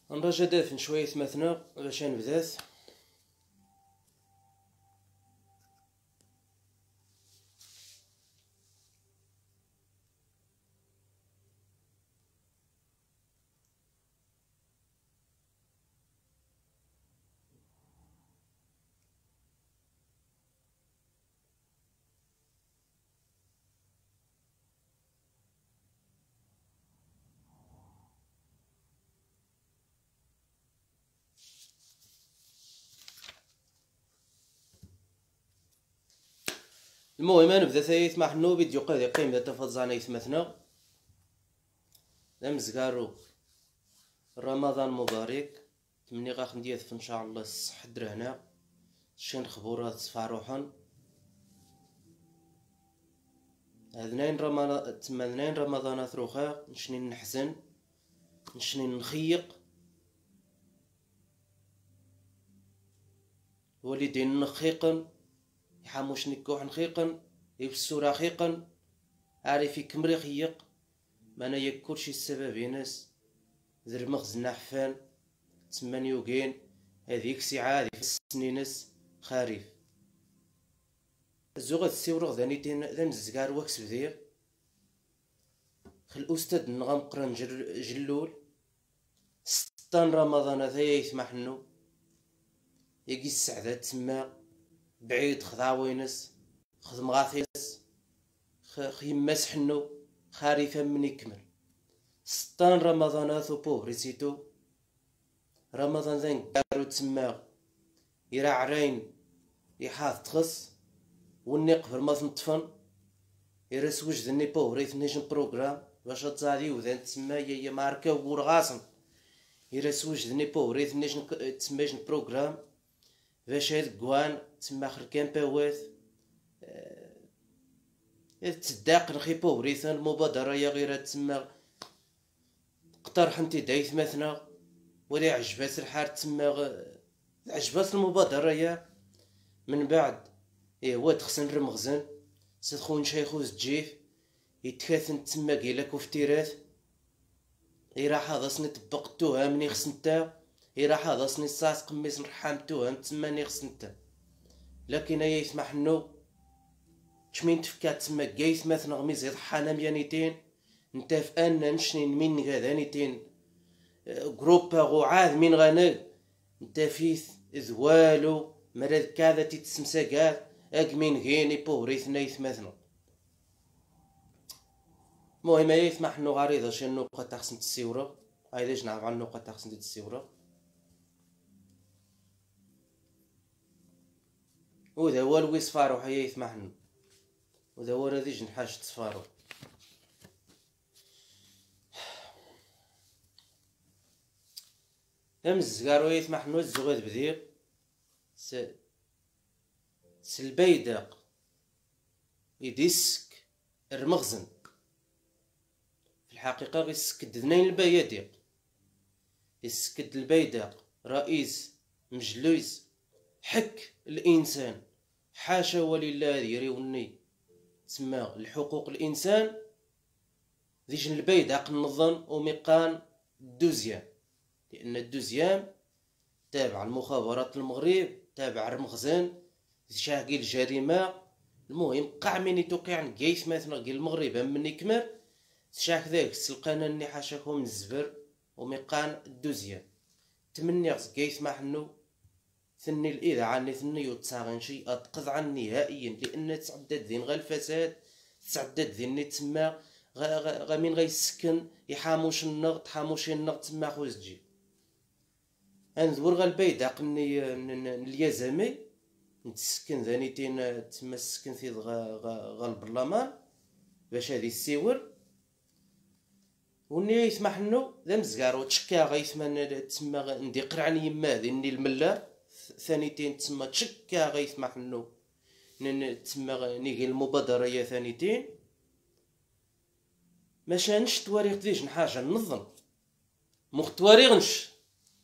نرجع دافن شوية مثنا باش نبدات. المهم نبدا ثايث مع حنو فيديو قادي قيم ذات فضزانة يثمثنا مزكارو رمضان مبارك. تمني غاخ نديث ان شاء الله الصح درهنا شين خبورات صفا روحا هذنين رمضان تمنين رمضانات روخا نشني نحزن نشني نخيق والدين نخيقن يحاموش نكوح نخيقن يفسو رخيقن عارف يكمري خيق مانا ياك كلشي السبب يناس ذر مخزن حفان تمان يوقين هذيك ساعة هذيك السنينس خريف الزوغة السيورغ ذانيتين ذان الزكار واكس بدير خل الأستاذ نغام قرن جلول ستان رمضان هذا يسمحنو يجي السعدات تما بعيد خضاوينس خدم غاثيس خيماس حنو خريفة من يكمل ستان رمضان ثو بوبريسيتو رمضان ذن كارو تما يرا عرين يحاث تخص والنقفر ما تنطفن يرا سوج ذني بوبريت نيشن بروغرام باش تزادي وذن تما يا ماركا ورغاسن يرا سوج ذني بوبريت نيشن تسميشن بروغرام باش هاد كوان تما خركان باوات تصدق نخي بوبريثان المبادرة يا غير تما اقترح انت دايث مثنا ولا عجبات الحال تما عجبات المبادرة يا من بعد هو تخسن رمغزن سدخون شيخوز تجيف يتكاثن تما كيلاك وفتيرات راح هذا سني طبقتوها مني خسنتا راح هذا سني صاص قميص نرحمتوها تما ني خسنتا لكن هي يسمح نو شمين تفكات تما كايث مثلا غميز يضحانا ميانيتين نتا في ان نشني من غادانيتين جروبا غو عاد من غنال نتا فيث ذوالو مراد كذا تتسمساكات اكمين غيني بوريث نايث مثلا المهم يسمح نو غريضة شي النقطة تخصن تسيورة هايدا جنعرف عن النقطة تخصن تسيورة وذا هو الويس فارو حيا يسمح نو وذا هو رادي جنحاش تصفارو الزكارو يسمح نو الزغاد بدير سلبيداق يديسك المخزن في الحقيقة غير سكد ذنين البيادق يسكد البيداق رئيس مجلس حك الإنسان حاشا ولله يريوني تسمى الحقوق الإنسان ذيجن البيداق النظام وميقان الدوزيام لأن الدوزيام تابع المخابرات المغرب تابع المخزن شاهقي الجريمة المهم قاع مني توقع نقيس مثلا قيل المغرب مني كمر شاك ذاك سلقانا ني حاشاكم الزبر وميقان الدوزيام تمني غز قيس ما حنو ثني الإذاعة عني ثني يتساغن شي أتقض نهائيا لأن تعدد ذين غا الفساد تعدد ذين تما غا مين غيسكن يحاموش النغ تحاموش النغ تما خوز تجي انذور غا البيداق اليزامي نتسكن ذانيتين تما السكن في غا البرلمان باش هادي السيور وني يسمح نو ذا مزكارو تشكا غيسما تما ندي قرعن يما ذني الملا ثانيتين تما تشكا غيسمح نو تما نيجي المبادرة يا ثانيتين ماشانش تواريخ ديجن حاجة ننظم مختواريغنش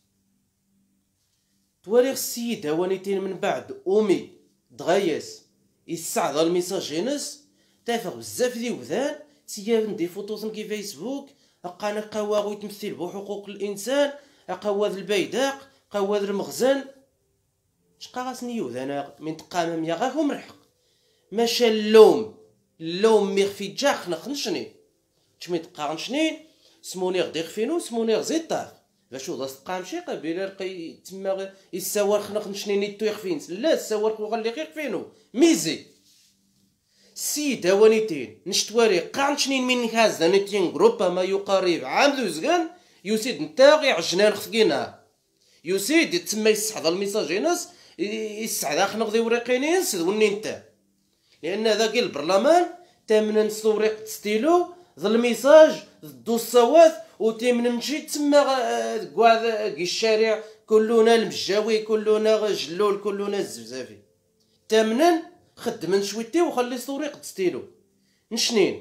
تواريخ السيد هوانيتين من بعد أمي دغياس يسعد الميساج ينس تافغ بزاف دي وذان سيا ندي فوتوثن كي فيسبوك أقانا قواغو يتمثل بحقوق الإنسان أقواد البيداق قواد المخزن شقا غاسني يوذانا من تقام ميا غاكم الحق ماشا اللوم ميخفي جا خنشني تشمي تقا غنشنين سموني غدي خفينو سموني غزيطاف باش وضا تقام شي قبيله لقي تما يساور خنشنين يتو يخفين لا الساور غالي يخفينو ميزي سيد هوانيتين نشتواري قانشنين من هذا نتين جروبا ما يقارب عام دوزغان يسيد نتا غي عجنان خفقينا يسيد تما يسحض الميساجينس يسحض خنغ ذي وريقينين سدوني نتا لان ذاك البرلمان تامن نصوريق ستيلو ذا الميساج ذو الصوات وتيمن نمشي تما كاع الشارع كلنا المجاوي كلنا جلول كلنا الزبزافي تامنن خدمن شويتي وخلي صوريق ستيلو نشنين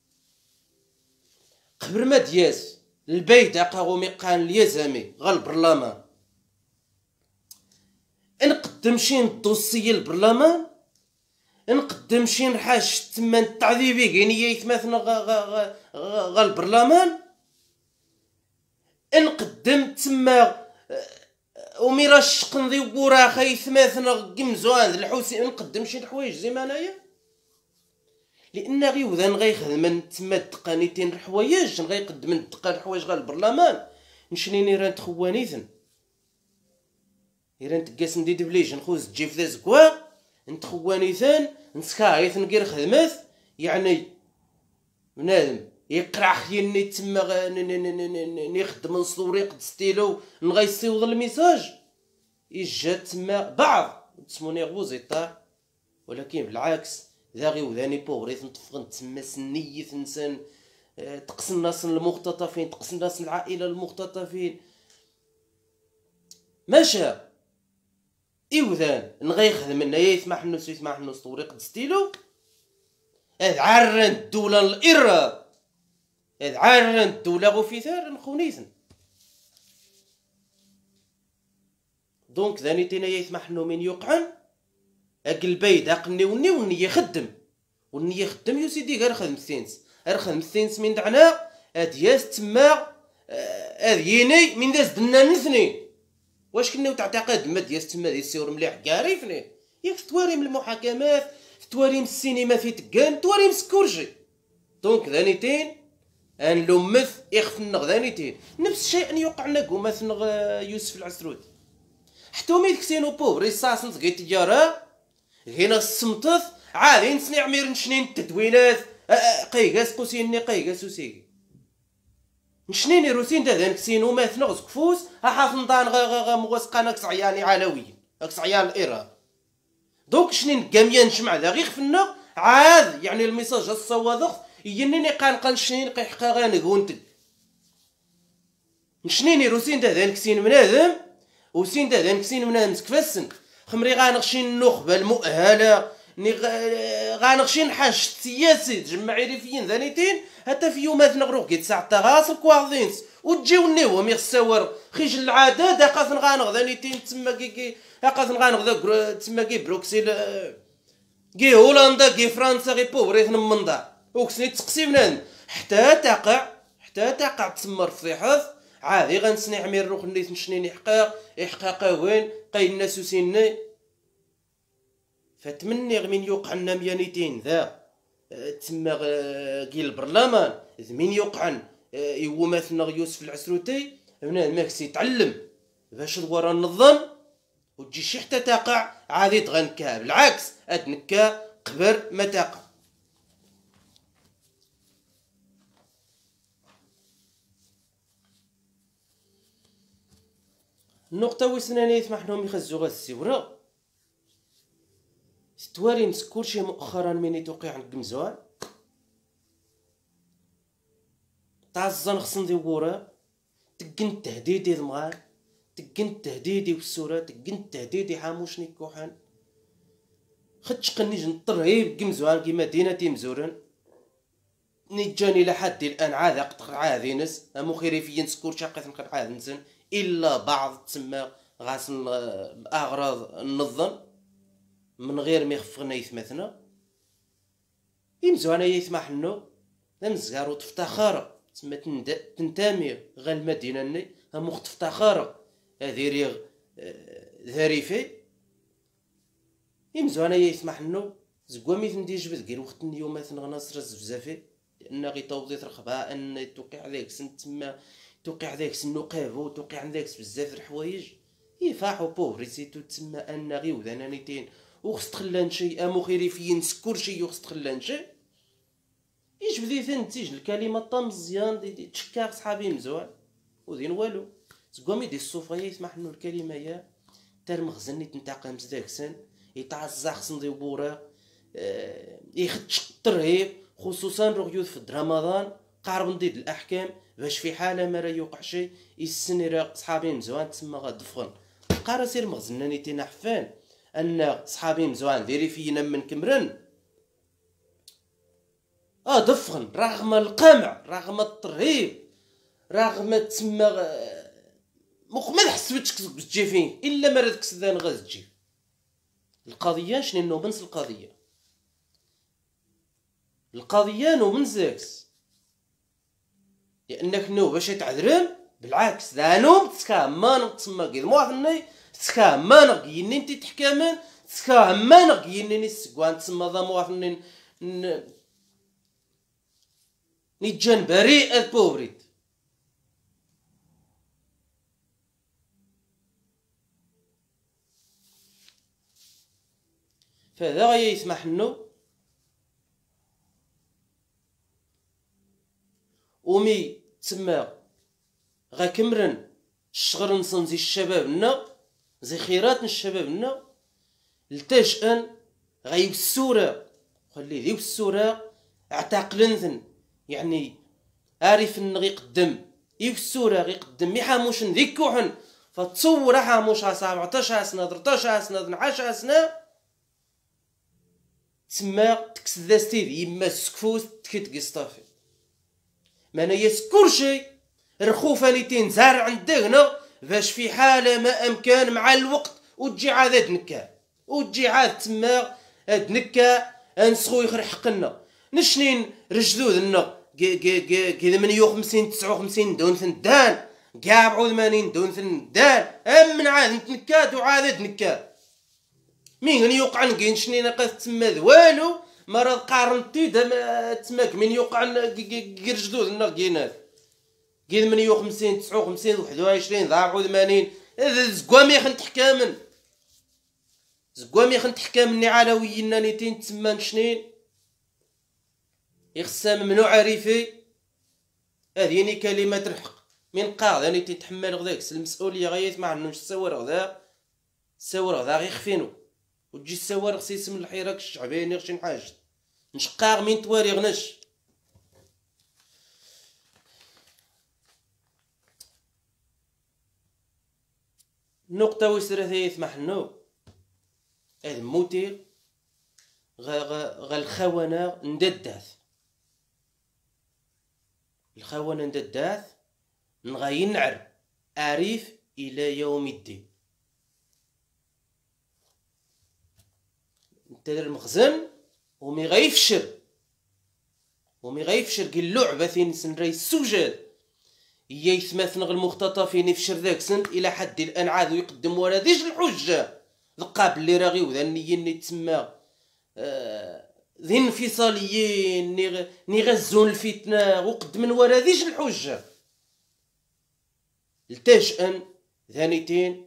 قبل ما دياس البيداق قومي قان اليزامي غا البرلمان نقدم شي ندوسي البرلمان نقدم شي نحاش تما التعذيبي كاين يثمثنا غا البرلمان نقدم تما وميراش قنضي وقورا خايث مثلا قمزوان الحوسي نقدم شي الحوايج زي ما انايا لان غيوذان غيخدم تما الدقانيتين الحوايج غيقدم الدقان الحوايج غا البرلمان نشنيني راه تخوانيثن ايران تقاس نديد بليج نخوز تجي في زكوا نتخوانيثن نسكايث نقير خدمات يعني بنادم يقرا خيني تما نخدم نصوريق ستيلو نغيصيوض الميساج يجا تما بعض تسموني غوزيطار ولكن بالعكس ذا غي وذاني بوغريث نطفغن تما سنيث نسان تقسم الناس المختطفين تقسم الناس العائله المختطفين ماشا إيوذان نغي خدم لنا يسمح لنا صوريق ستيلو هاد عرن الدولة الإرة هاد عرن الدولة غوفيثار نخونيثن دونك ذاني تينا يسمح لنا من يقعن أقل بيداق نيوني وني يخدم وني يخدم يو سيدي غير خدم الثينس غير خدم الثينس من دعنا هاد ياس تما هاد يني من داز دنا نثني واش كنا تعتقد ما ديال تما ديال السيور مليح كاريفني ياك تواريم المحاكمات تواريم السينما في تكان تواريم سكورجي دونك ذانيتين ان لومث يخفن ذانيتين نفس الشيء ان يوقع لنا مثلا يوسف العسرودي حتى مي كسينو بوغ ريساس نتقي تجاره هنا السمطث عادي نسني عمير نشنين التدوينات قيقاس قوسيني قيقاس وسيكي نشنيني روسين دا ذانك سينو مثلا غزكفوس حاف نضان غا موسقانا كصعياني علويين كصعيان الإيران دونك شنين كاميا نجمع ذا غير خفنا عاد يعني الميساج الصوادخ ينيني قان شنين قيحقا غانكونتك نشنيني روسين دا ذانك سين منادم وسين دا ذانك سين منادم سكفاسن خمري غانغشين النخبة المؤهلة غانغشين نحاش السياسي تجمعي ريفيين ذانيتين حتى في يومات نغروح كي تساع تغاصل كواغدينس وتجيونيو مي خساور خيج العادة دا قاثن غانغ ذانيتين تما كي قاثن غانغ ذا تما كي بروكسيل كي هولندا كي فرنسا كي بوغريث نمنضع وكسني تقسيم حتى تقع تسمى رفيحظ عادي غنسني عمير روح نيت نشنيني يحقاق وين قاين الناس وسيني فتمني من يوقع لنا ميانيتين ذا تما كي البرلمان من يوقعن يو مثلا يوسف العسروتي هنا ماكس يتعلم باش ورا النظام وتجي شي حتى تقع عادي تغنكا بالعكس ادنكا قبر ما تقع النقطة وسناني يسمح لهم يخزوا غاز السيورة ستواري مسكور شي مؤخرا من توقع عند قمزوان تعزن خصن دي وورا تقن تهديدي المغار تقن تهديدي والسورة تقن تهديدي حاموشني كوحان خدش قنيج نطرهيب قمزوان كي مدينة مزورن نجاني لحد الان عاد قطع عاذينس امو خيري في نسكور شاقة نقر عاد نسن الا بعض تسمى غاسن اغراض النظم من غير ما يخفقنا يثمثنا يمزوانا يثمح لنا نمزغارو تفتخر تسمى تنتامي غا المدينة ني مختف تاخر هذي ريغ ذاريفي يمزو انا يسمح نو زكوا ميثن دي جبد غير وقت اليوم مثلا غناصر بزافي لان غي توضيط رخبه ان توقع ذاك سنت تما توقع ذاك النقاب توقع ذاك بزاف الحوايج يفاحو بوفري سيتو تما ان غي وذنانيتين وخص تخلان شي امو خيري فين سكور شي وخص تخلان شي ايش بدي ثن تيج الكلمه طمزيان دي تشكاك صحابي مزوال ودين والو زكوا ميدي الصوفه يسمح انه الكلمه يا تر مخزني تنتقم زداك سن يتعزى خصن دي بورا يخدش الترهيب خصوصا رغيوث في رمضان قارب نديد الاحكام باش في حاله ما راه يوقع شي يسني راه صحابي مزوان تسمى غدفغن قارا سير مخزناني تينا حفان ان صحابي مزوان ديري فينا من كمرن دفغن رغم القمع رغم الترهيب رغم تسمى ما تحسبتش تجي فين الا ما راه كسدان غتجي القضيه شنو بنس القضيه نو من زاكس لانك نو باش تعذرم بالعكس دانو تسكامان تسمى كيد موافني تسكامان يني انت تحكمان تسكامان يني سكوان تسمى ذا موافني نيجان بريء البوبريت فهذا غاية يسمح نو ومي تسمى غا كمرن الشغل نصن زي الشبابنا زي خيرات الشبابنا التاجئن غايب السورة خلي ذيب السورة اعتقلنثن يعني عارف ان غيقدم يف السورة غيقدم يحاموش ذيكوحن فتصور حاموش 17 سنة 13 سنة 12 سنة تسمى تكسداستيد يما سكفوس تكيت قسطافي مانا يسكر شي رخوفانيتين زارع عندنا باش في حالة ما امكان مع الوقت وتجي عاد نكا وتجي عاد تما هاد نكا انسخو يخرج حقنا نشنين رجلودنا كي 58 59 دون ثندان كاع 80 دون ثندان من عاد نتنكاد وعاد نكاد مين يوقع نكين شنين قاس تما والو ما راه قارنتي تماك من يوقع رجلود النقينات كي 58 59 21 84 زكوامي خنت حكامن زكوامي خنت حكامني علوينا نيتين تما شنين يخسام منو عارفي هذيني كلمات الحق من قاعد اني تتحمل غداك المسؤوليه غايت ما عندوش السوار غدا السوار غدا غيخفينو وتجي السوار خص يسم الحراك الشعباني شي حاجه نشقاغ من تواري غنش النقطه وسرثه يسمح نو هذا موتي غا الخونه نددات الخونه نددات نغا ينعر عارف الى يوم الدين انت المخزن ومي غيفشر كي اللعبه فين سنري السجاد هي يثمثن المختطفين يفشر ذاك سن الى حد الان عاد يقدم ورا ديش الحجه ذقاب اللي راغي وذنيين تسمى ذي انفصاليين نغزون الفتنه وقدمن ورا ديش الحجه التاجئن ثانيتين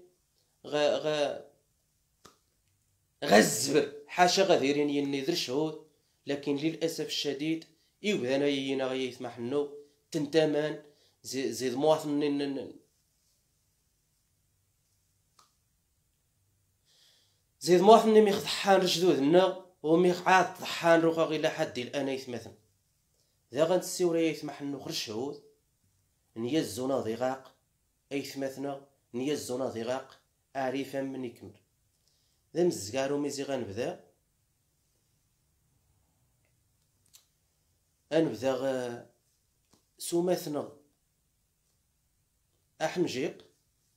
غزبر حاشا غاديرين ينذر شهود لكن للاسف الشديد ايوذانا يينا غيسمح نو تنتمان زيد مواطنين زيد مواطنين ميخضحان رجدودنا وميقعاد ضحان روخا غير حد الان يثمثن ذا غنتسيورا يسمح نو خرج شهود نيا الزونا ضيغاق ايثمثنا نيا الزونا ضيغاق عارفا من يكمل ذا مزكارو ميزي غنبدا غنبدا سومثنا احمجيق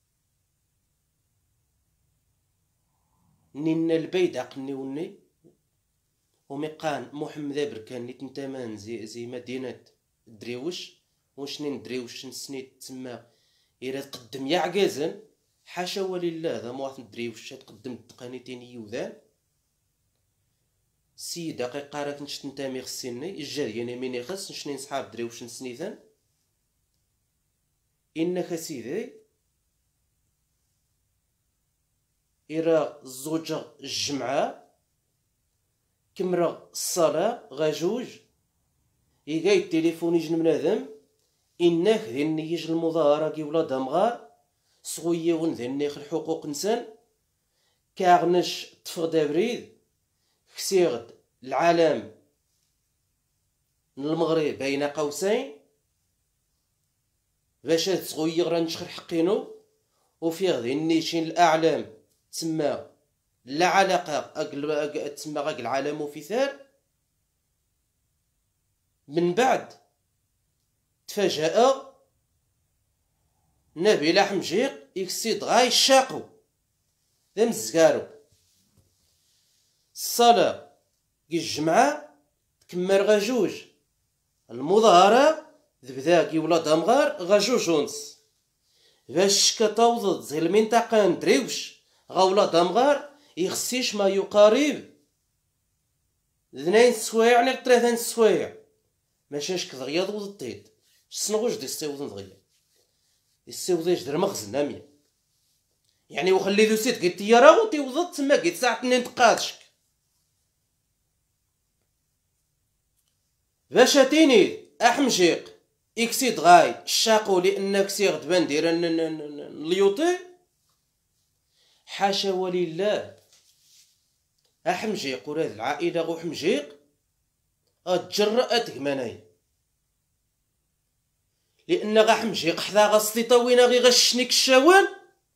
نين البيدق نيوني ومقان محمد بركان نتنتمان زي مدينة دريوش وشنين دريوش نسنيت تما إلا تقدم يا عكازن حاشا ولله هذا مواطن ندري واش تقدم التقانيتين يوذان السيد دقيقة راك نشت نتامي خصني الجاري انا مين يخص نشني نصحاب دري واش نسنيثان انك سيدي إرا الزوجة الجمعة كمرة الصلاة غاجوج إيقاي التليفون يجن بنادم إنك ذني يجي المظاهرة كي ولاد مغار صغيون ذنيخ الحقوق نسان كاغنش تفغد بريد كسيغد العالم المغرب بين قوسين باش هاد صغير غنشخر حقينو وفيه ذني شين الأعلام تسمى لا علاقة تسمى غاك العالم وفثار من بعد تفاجأ نبيل حمجيق يكسيد غاي الشاقو ذا مزكارو الصلاة كي الجمعة تكمر غاجوج المظاهرة ذبذا كي ولاد مغار غاجوج ونص باش كتوضد زي المنطقة ندريوش غاولا دمغار يخصيش ما يقارب 2 سوايع ولا 3 سوايع ماشاش كدغيا ضوض الطيد شنو دي السيوض دغيا السيوض يجدر مخزن نامي يعني وخلي ذو سيت قلت يا راهو تيوضد تما قلت ساعة 2 تقادشك باش تيني احمجيق اكسيد غاي الشاقو لانك سيغد باندير اليوطي حاشا ولله احمجيق وراد العائله غو حمجيق اتجرأت كماناي لان غا حمجيق حدا غسطيطا وين غي غشنيك الشوان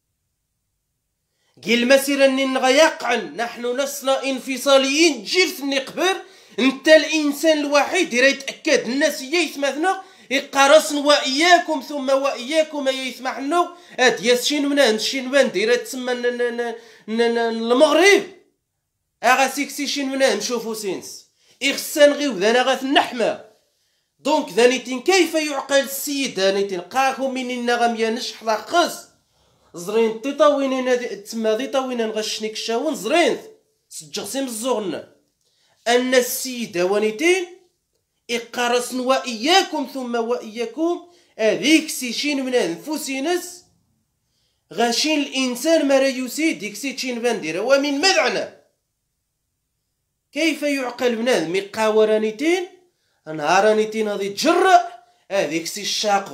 قيل المسيره اني غيقعن نحن لسنا انفصاليين جيرثني قبر انت الانسان الوحيد اللي يتاكد الناس يسمعنا يقارصن واياكم ثم واياكم يسمعنا هاد ياسين من شين باندير تسمى المغرب اغا سيكسي شين من نشوفو سينس اخسان غيو ذانا غاث النحمه دونك ذانيتين كيف يعقل السيد ذانيتين قاكم منين غميانش حدا خص زرين تيطاوين تسمى ذي طاوين نغشنيك الشاون زرين سجغسيم الزغن ان السيد وانيتين إقارصن وإياكم ثم وإياكم هذيك سيشين من أنفسنس غاشين الإنسان ما يسيد ديك سيتشين بانديرا ومن مذعنا كيف يعقل بنادم مقاورانيتين نهارانيتين هذي تجرأ هذيك سي الشاقو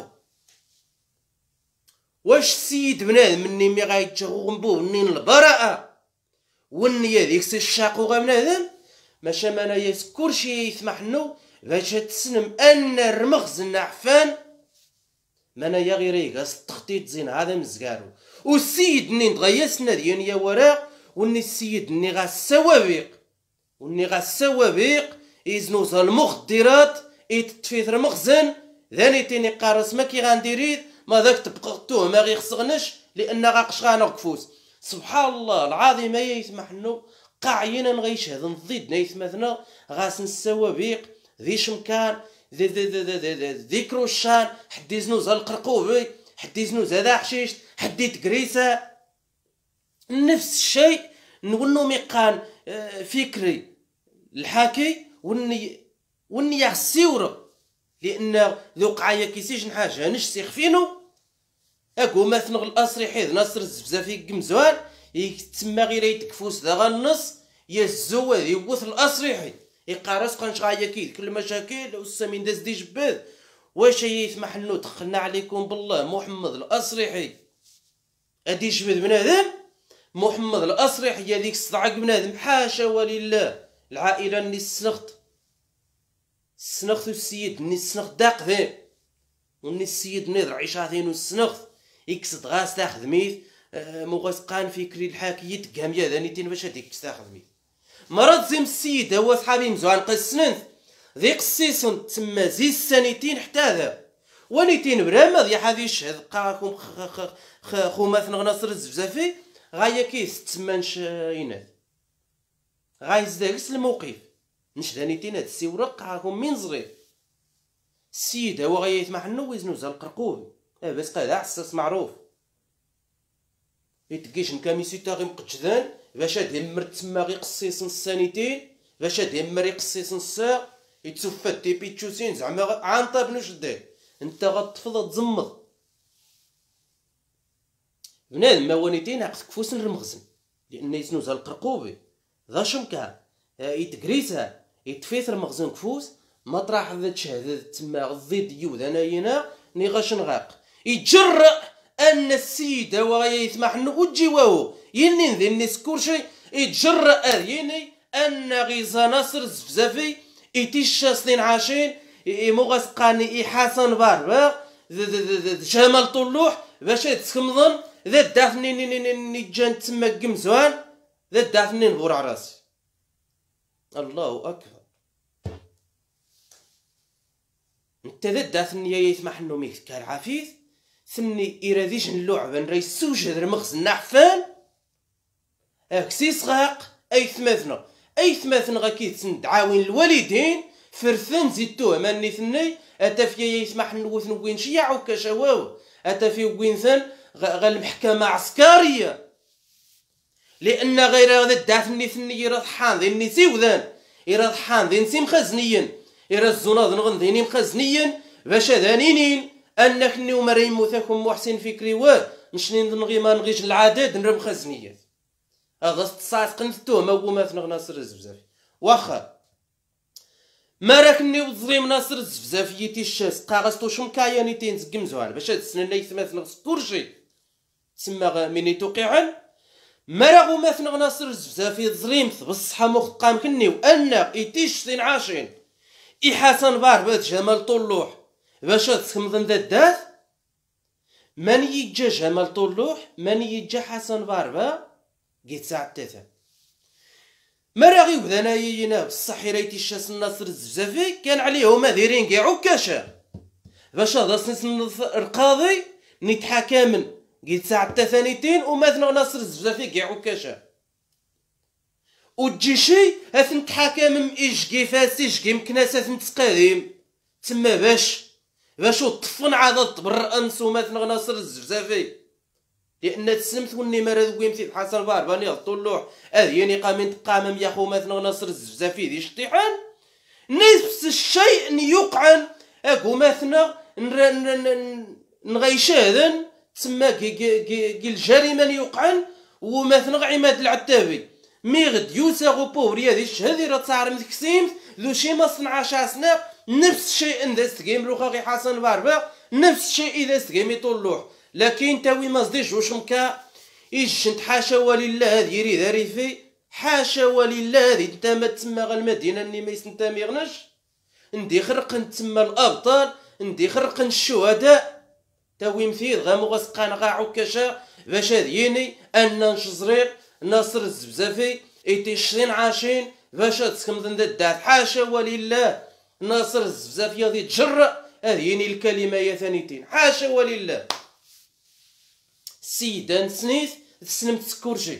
واش السيد بنادم مني مي غايتشغمبو منين البراءة وني هذيك سي الشاقو غا بنادم ماشا مانا يسكر شي يسمحنو باش تسنم ان الرمغز النعفان مانا يا غير يقاس التخطيط زين هذا مزكارو والسيد ني تغيسنا ديال يا وراء وني السيد ني غا السوابق وني غا السوابق يزنوز المخدرات يتفيث المخزن ذاني تيني قارص ما كي غنديريد ما ذاك تبقى ما غيخصغنش لان غاقش غنقفوس سبحان الله العظيم ما يسمحنو قاعينا غيشهد نضيد نيثمثنا غاسن السوابق ذي شمكان ذي كروشان حد يزنوز القرقوبي حد يزنوز هذا حشيش حد يتقريسه نفس الشيء نقولو ميقان فكري الحاكي وني يغسيورة لان ذو قعايا كيسيج حاجه نشسيخ فينو اكو مثنغ الاسري حيث نصر الزفافي قمزوان يتسمى غير يتكفوس ذا غنص يزو يوث الاسريحي يقارس قنش غايا كيد كل مشاكل والسمين داز دي جباد واش يسمح انو دخلنا عليكم بالله محمد الاسريحي ادي جبد بنادم محمد الاسريحي هذيك الصدعق بنادم حاشا ولله العائله ني السنخت السيد ني السنخت داق ذي وني السيد ني ضرعيشاتين والسنخت يكسد غاس تاخذ ميت مغسقان فكري الحاكية تقاميا ذانيتين باش هاديك تاخذ ميت مرض زي السيد هو صحابي مزوان قسننث ذي قسيسون تسمى زي السنتين حتى ذا ونيتين برامض يا حادي يشهد قاكم خو مثلا ناصر الزفزافي غايا كيس تسمانش يناد غايز داكس الموقف نش ذانيتين هاد السيورة قاكم من زرير السيد هو غايا يسمح نو ويزنوز القرقوب بس قاعد حساس معروف يتقيش نكاميسي تاغي مقجدان باش ديمر تما غي قصيص السانيتين باش ديمر يقصيص السا يتسفى دي بيتشوسين زعما عنطاب نوش دير انت غتفض تزمض بنادم موانيتين عقد كفوس الرمغزن لان يسنوزها القرقوبي ذا شمكا يتقريسها يتفيثر مغزن كفوس مطرح ذا تشهد تما الضيد يود اناينا ني غاش نغاق يتجرأ ان السيدة وغايا يسمح نوجي وهو يني ذي نسكور شي يتجرأ يني ان غيزا ناصر الزفزافي يتيشا سنين عاشين مغسقاني حسن باربا جمال طلوح باش تسكمضن ذا دافني جان تما قمزوان ذا دافني نبور عراسي الله اكبر انت ذا دافني يسمح انه ميك كالعفيف ثني إراديش اللعبة نريس سوجد رمخز النحفان اكسي صغاق اي ثماثنا غاكي تندعاوين الوالدين فرثن زيتوه ماني ثني اتا فيا يسمح نوث نوين شيع وكشواو اتا في وين ثن غا المحكمة عسكرية لان غير هذا الدافني ثني يراد حان ذي نسي وذان يراد حان ذي نسي مخزنيا يراد الزناض نغن ذيني مخزنيا باش ذانينين انك نيو مريم موثاكم محسن فكري نشني نغي ما نغيش العدد نرم خزنيات هذا ستصاص قنتو ما هو مثلا ناصر الزفزافي واخا ما راكني وظليم ناصر الزفزافي يتيشاس قاغستو شمكاياني تنزقم زوال باش هاد السنه اللي مثلا كلشي تسمى مني توقيعا ما راغو مثلا ناصر الزفزافي ظليمت بالصحه مخقام كني وان يتيش سين عاشين حسن باربات جمال طلوح باش تخمضن ذا الداث من يجا جمال طلوح من يجا حسن باربا قيت ساعة تاتا ما راغي وذانا يينا بصح ريتي الشاس الناصر الزفزافي كان عليهم دايرين كاع عكاشا باش هذا سنسن القاضي نتحاكمن قيت ساعة تاثانيتين ومثلا ناصر الزفزافي كاع عكاشا وتجي شي اثن تحاكم ايشكي فاسيشكي مكناسة نتقادم تما باش طفن عاد تبر انسو مثلا ناصر الزفزافي لان تسلمت وني مراد ويمتي حسن بارباني طلوح يعني قامين تقامم يا خو مثلا ناصر الزفزافي دي شطيحان نفس الشيء يقعن اكو مثلا نغيشاذن تسمى كي الجريمه يقعن ومثلا عماد العتابي ميغد يوسا غو بوري هذه الشهاده راه تصار مكسيم ذو شي ما صنع شاسنا نفس الشيء اذا استقيم روخا حسن باربا نفس الشيء اذا استقيم يطلوح لكن تاوي ما صديش واش مكا يجنت حاشا ولله هذه يريد ريفي حاشا ولله هذه انت ما تسمى المدينه اني ما يسنتامي غنش ندي خرق نتسمى الابطال ندي خرق الشهداء تاوي مثيل غا مغسقان غا عكاشا باش هذيني ان نشزرير ناصر الزفزافي يتيشين عاشين باش تسكمضن ذا الدعت حاشا ولله ناصر الزفزافي غادي تجرأ هذيني الكلمه يا ثانيتين حاشا ولله السيدة نسنيت تسلمت كلشي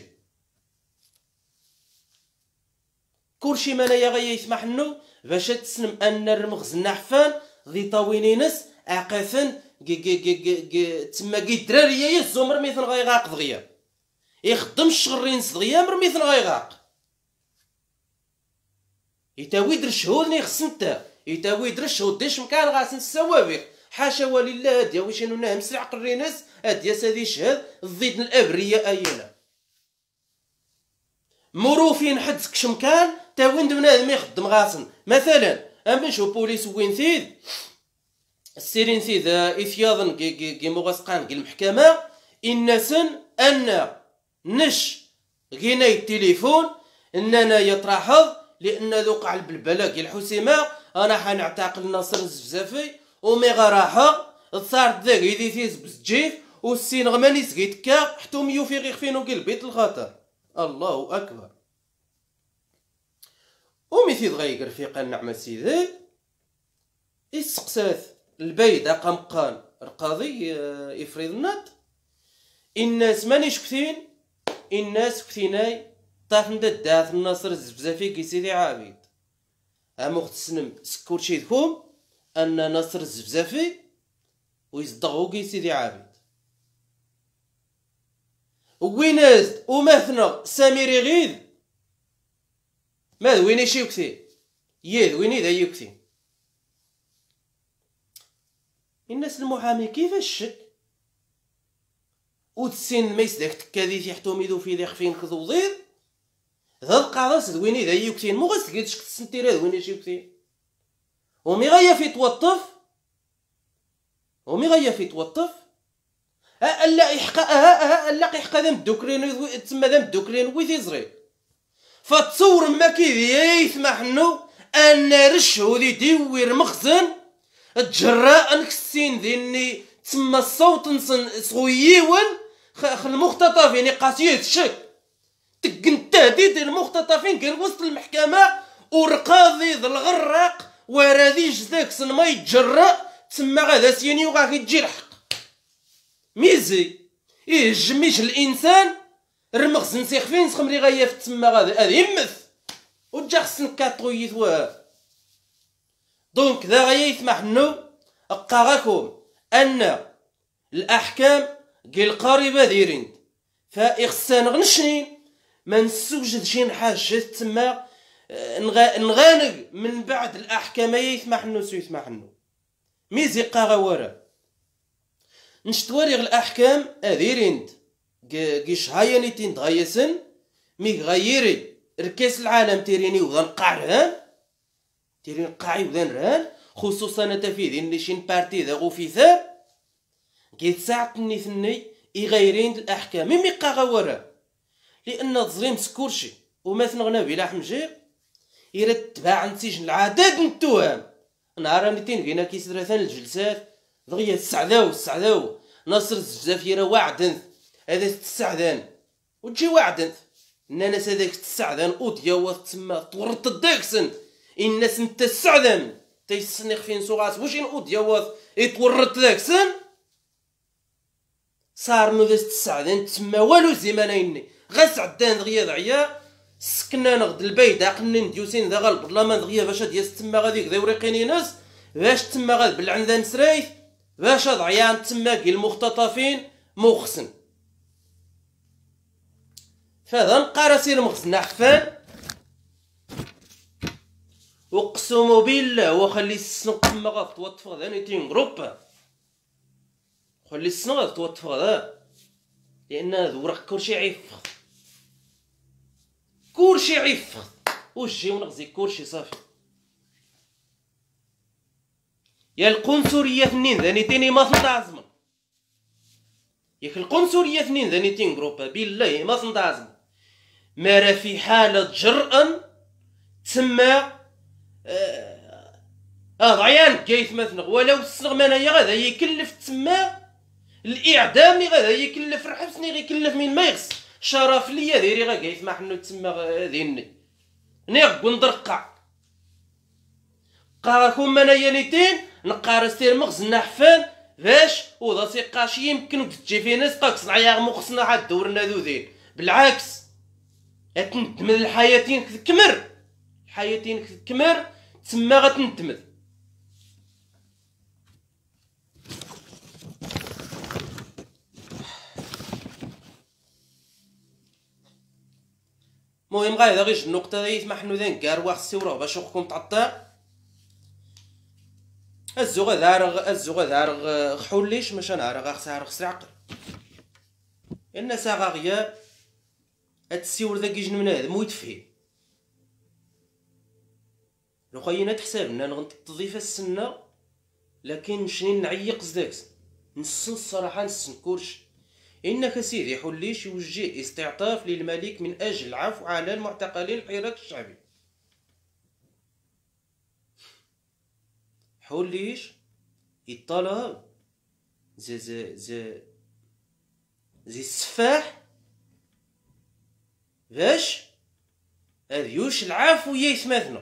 كلشي مانايا غايا يسمح نو باش تسلم ان الرمغز النحفان ذي طاوينينس عقافن تما كي الدراريه يهزو مرميثن غايغاق دغيا يخدم الشغرين دغيا مرميثن غايغاق يتاوي در الشهود ني خصنتا يتاوي در الشهود ديش مكان غاسن السوابق حاشا ولله هادي واش انو نهم سلع قريناس هادي سادي شهاد الضيد الابريه اينا مروفين حدك شمكان تاوين بنادم يخدم غاسن مثلا اما نشوف بوليس وين ثيد السيرين ثيد اثياضن كي مغسقان كي المحكمه الناسن ان نش غيناي التليفون اننا يتراحظ لان ذوقع البلبله كي الحسيمه انا حنعتقل ناصر الزفزافي ومي غراحه صارت ذاك يدي ثيز بسجيف والسين غماني سقيت كا حتى ميو في غير فينو كي البيت الخطر الله اكبر ومثيل غير في قال نعمة سيدي يسقسات البيدة قمقان القاضي يفرض النط الناس مانيش كثين الناس كثيناي طاف ندات الناصر الزفزافي كي سيدي عابد امو تسنم سكورشي دكم ان ناصر الزفزافي ويصدغو كي سيدي عابد وينازد ومثنى سمير يغيظ ماذا وين يشي كثير ياذ وين ذا يكثي الناس المحامي كيفاش شك وتسين ما يسداك تكادي تيحتو ميدو في ذي خفين كذو ضيض ذا القاضي وين ذا يكثين مو غاسك تشك السنتير هذا وين يشي كثير ومي غايا في توطف الا يحقا الا يحقا ذا مدوكرين تما ذا مدوكرين ويثي زري فتصور ما كيدي يسمح انه ان رشو ذي ديوير مخزن الجراء نكسين ذيني تما الصوت نصن صغيون المختطفين يقاسيه الشك تقن تهديد المختطفين قال وسط المحكمة ورقاضي ذا الغراق وراديش ذاك ما يتجرأ تما غادا سيني وغاك يتجي الحق ميزي جميش الانسان رمخزن سيخفين سخمري غايف تما غادا هذا يمث وجا خصن كاطويت واه دونك ذا غايا يسمح نو اقاغاكم ان الاحكام قال قريبه ديرين فاخسان غنشنين ما نسوجد شي حاجه تما نغانق من بعد الاحكام يسمح نو يسمح نو ميزي قاغا ورا نشتوري الاحكام اديرين كيش هايني تين تغيسن مي غيري ركاس العالم تيريني وذا نقعران تيرين قاعي وذا نران خصوصا تفيدي نشين بارتي ذا غوفيثار كي ساعتني ثني يغيرين الاحكام مي قاغا ورا لان تظليم سكورشي وما ثنغنا بلا حمجير يرتبع نسيج العدد التهم نهار نتين كينا كيسدر ثان الجلسات دغيا السعداو ناصر الزفيره واعدن هذا السعدان وتجي واعدن الناس هذاك السعدان ودياوث تما طورت الداكسن الناس نتا السعدان تيسنيخ فين سوغاس واش ودياوث يتورط داكسن صار نو ذاك السعدان تما والو زمانيني غاس عدان دغيا دعيا سكنا نغد البيداق قنين ديوسين ذا البرلمان دغيا باش ديال تما غاديك ذا وريقيني ناس باش تما غاد بالعندان سريث باش ضعيان تما كي المختطفين مخسن فهذا نقارا سير مخزن حفان وقسموا بالله وخلي السنق تما غاد توطفغ ذا تين جروب خلي السنق غاد توطفغ ذا لان هذا ورق كلشي عيفخ كلشي عيفخ وجي ونغزي كلشي صافي يا القنصلية ثنين ذاني تيني ما تنتعزمن ياك القنصلية ثنين ذاني تين جروبا بالله ما تنتعزمن ما راه في حالة جرأة تسمى ضعيان كيف مثلا ولو السنغمان هي غادا يكلف تسمى الاعدام لي غادا يكلف الحبس ني غيكلف من ما يغس شرف ليا ديري غا كيسمح انه تسمى هذيني نيغ ندرقع قاراكم انايا نيتين نقار سير مخزن حفان باش وذا سيقاش يمكن تجي في ناس قاكس نعيا مخصنا حد دورنا ذوذين بالعكس تندمد الحياتين كتكمر الحياتين كتكمر تسمى غتندمد المهم غادا غير النقطة ذي يسمح نو ذا نكار واخد السيورة باش خوكم تعطى الزوغ ذارغ حوليش ماشي نعرغ خص عقل الناس غاغيا هاد السيور ذا كيجن من هذا مو يتفهم لو خينا تحسابنا نغنط تضيف السنة لكن مشني نعيق زداكس نسن الصراحة نسن كلشي إنك سيدي حليش يوجه استعطاف للملك من أجل العفو على المعتقلين الحراك الشعبي حليش يطلب زي السفاح باش هذيوش العفو يثمثنا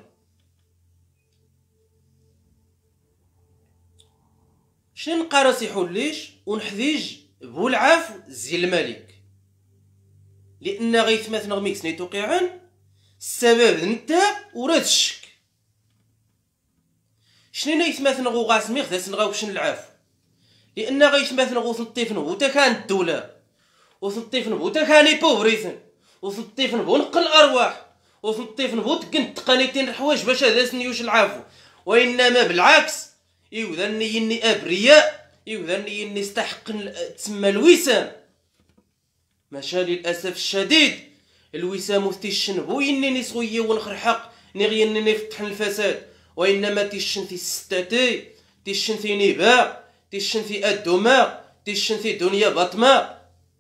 شنو نقارسي حليش ونحذيج بو العفو زي الملك لان غيثمثنا غميكس نيتوقعن السبب نتا وراد الشك شنو يثمثنا غو غاس ميخداس نغاو باش نلعفو لان غيتماثل غوثنطيف نبوتا كان الدوله وثنطيف نبوتا كاني بوبريثن وثنطيف نبو نقل الارواح وثنطيف نبو تكن تقانيتين الحوايج باش هذا سنيوش العافو وانما بالعكس يوذني يني ابرياء يوذني يني يستحق تسمى الوسام ماشا للاسف الشديد الوسام تيشنبو يني نسويه ونخر حق نغي نفتح الفساد وانما تيشن في الستاتي تيشن في نباع تيشن في الدماء تيشن في دنيا بطمه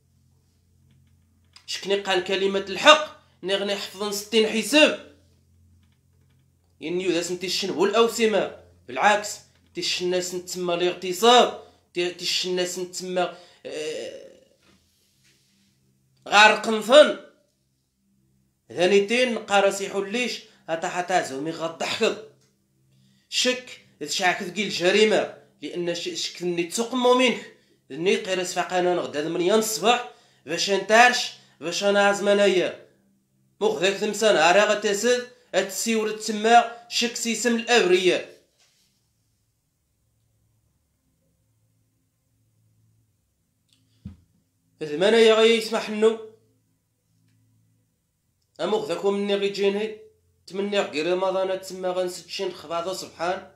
شكني قال كلمة الحق نغني حفظن 60 حساب ينيو داس تيشنبو الاوسمه بالعكس تيشن الناس نتسمى الاغتصاب تيشن الناس نتسمى غارق نفن ثانيتين نقارسي حليش حتى زومي غضحكض شك شاك ثقيل الجريمه لان شك ني تسوق مومينك ني قيرس فقانا نغدا 8 الصباح باش نتارش باش انا عزمانيا مخ ذاك ثمسان عرا غتسد اتسيور تسمى شك سيسم الابرياء ثمانية يا غي يسمح لنو امخ ذاكو مني غي جيني تمني غير رمضان تسمى غنسدشين خباضو سبحان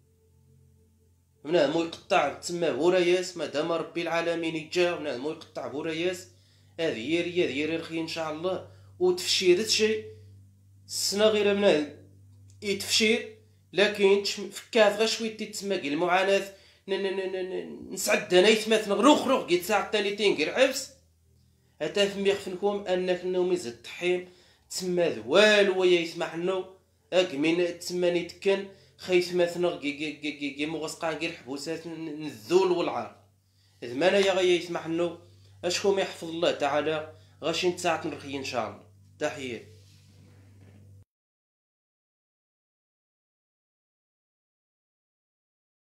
ونعمو يقطع تسمى بوراياس مادام ربي العالمين يجا ونعمو يقطع بوراياس هذه هي ديالي الخي ان شاء الله وتفشير شي السنه غير من يتفشير لكن فكاف غير شويه تسمى المعاناه نسعد انا يتماثل روخ قيت ساعه ثاني تنقر عفس حتى فمي يخفنكم انك النوم يزد الطحيم تسمى ذوال ويا يسمح لنا اكمن تسمى نتكن خيث مثلا كي مغسقان غير حبوسات الذول والعار ذمانا يا غيا يسمح لنا اشكون يحفظ الله تعالى غاشي نتساعد نرخي ان شاء الله. تحيه.